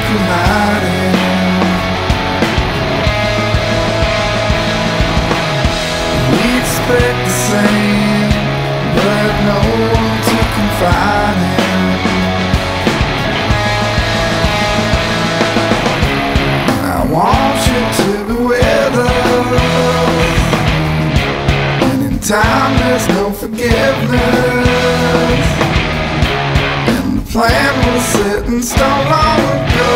can hide it. We expect the same, but no one to confide in. I want you to be with us, and in time there's no forgiveness, and the plan was set in stone long ago.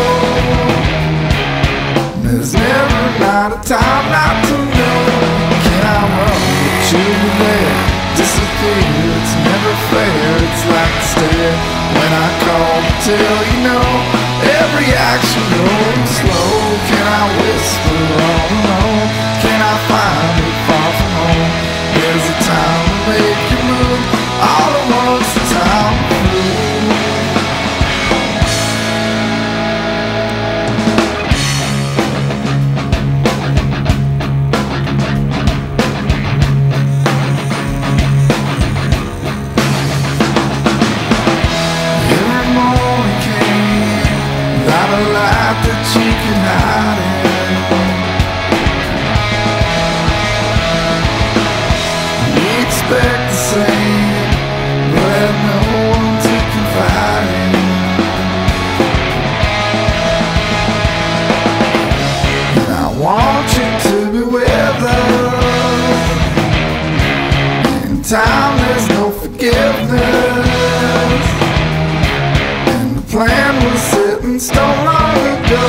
There's never not a time not to know. Can I run but you'll be there? Disappear, it's never fair. It's like a stare when I call to tell you no. Every action goes slow. Can I whisper all alone? Can I find it far from home? There's a time to make you move. All at once, the time to prove. A light that you can hide in. We expect the same, but no one to confide in. And I want you to be with us. In time there's no forgiveness, and the plan was set in stone long ago.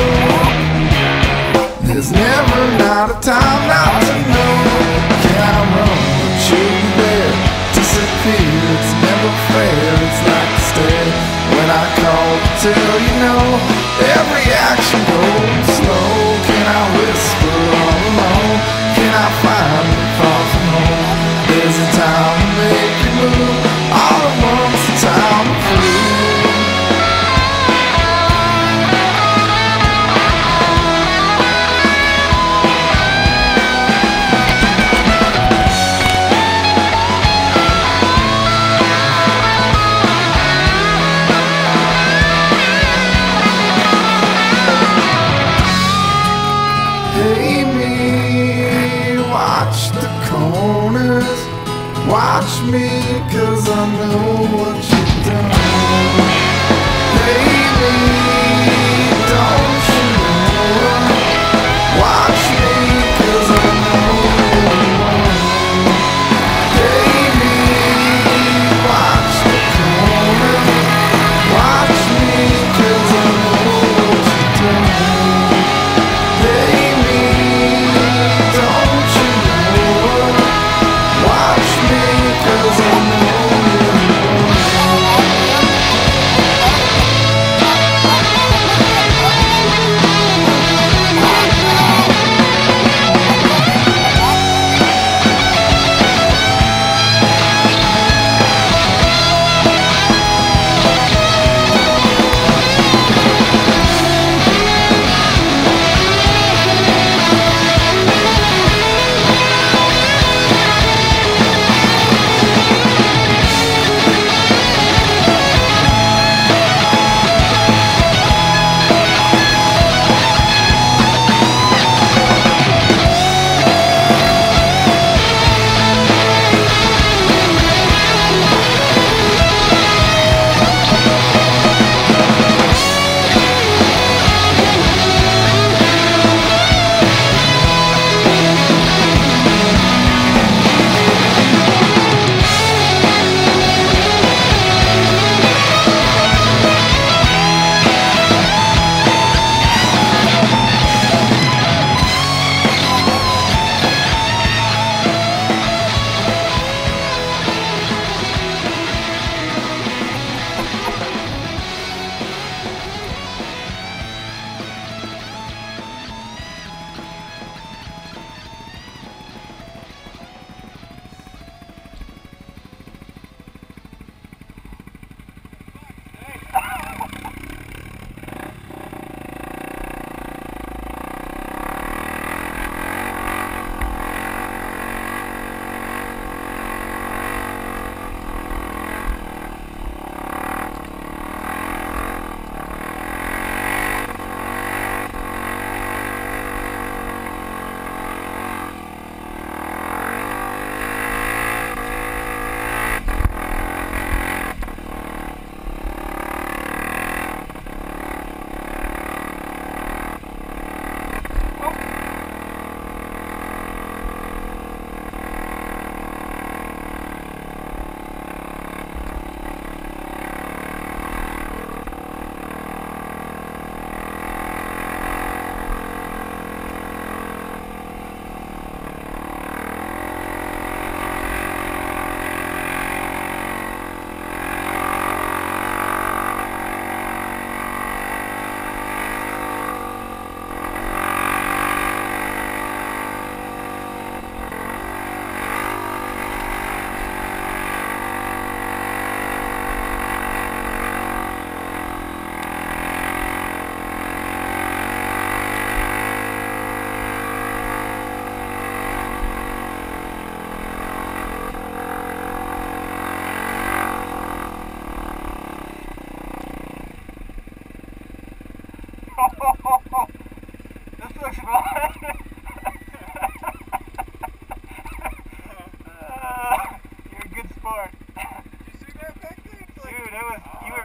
There's never not a time not to know. Can I run but you'll be there? Disappear, it's never fair. It's like a stare when I call to tell you no. Every action goes slow. Can I whisper all alone? Can I find it far from home? There's a time to make you move. All at once, the time to prove. Hey me, watch the corners. Watch me, 'cause I know what you've done. Hey me, don't you know? Watch me, 'cause I know you're wrong. Hey me, watch the corners. Watch me, 'cause I know what you've done. Watch me, 'cause I know you're wrong.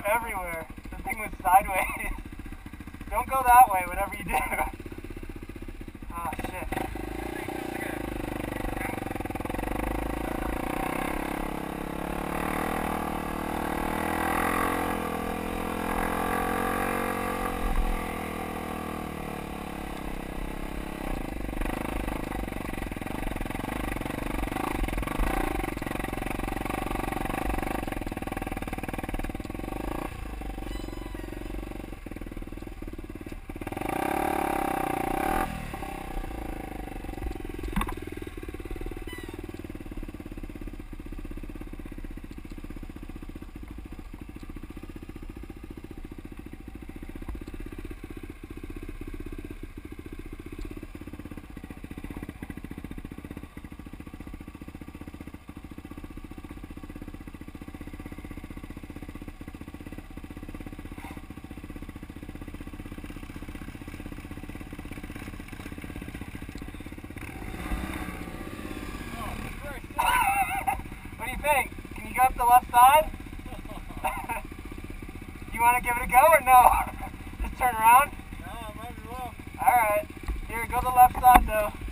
everywhere. The thing was sideways. Don't go that way, whatever you do. Oh, shit. What do you think? Can you go up the left side? You want to give it a go or no? Just turn around? No, I might as well. Alright. Here, go the left side though.